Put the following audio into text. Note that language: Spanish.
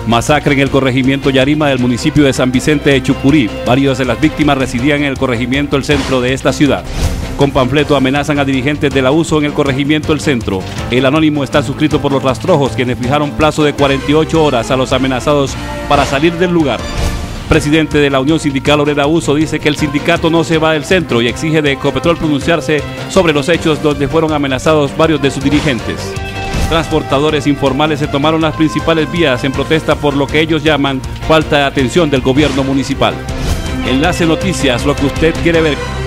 Masacre en el corregimiento Yarima del municipio de San Vicente de Chucurí. Varios de las víctimas residían en el corregimiento El Centro de esta ciudad. Con panfleto amenazan a dirigentes de la USO en el corregimiento El Centro. El anónimo está suscrito por los rastrojos, quienes fijaron plazo de 48 horas a los amenazados para salir del lugar. Presidente de la Unión Sindical Obrera USO dice que el sindicato no se va del centro y exige de Ecopetrol pronunciarse sobre los hechos donde fueron amenazados varios de sus dirigentes. Transportadores informales se tomaron las principales vías en protesta por lo que ellos llaman falta de atención del gobierno municipal. Enlace Noticias, lo que usted quiere ver.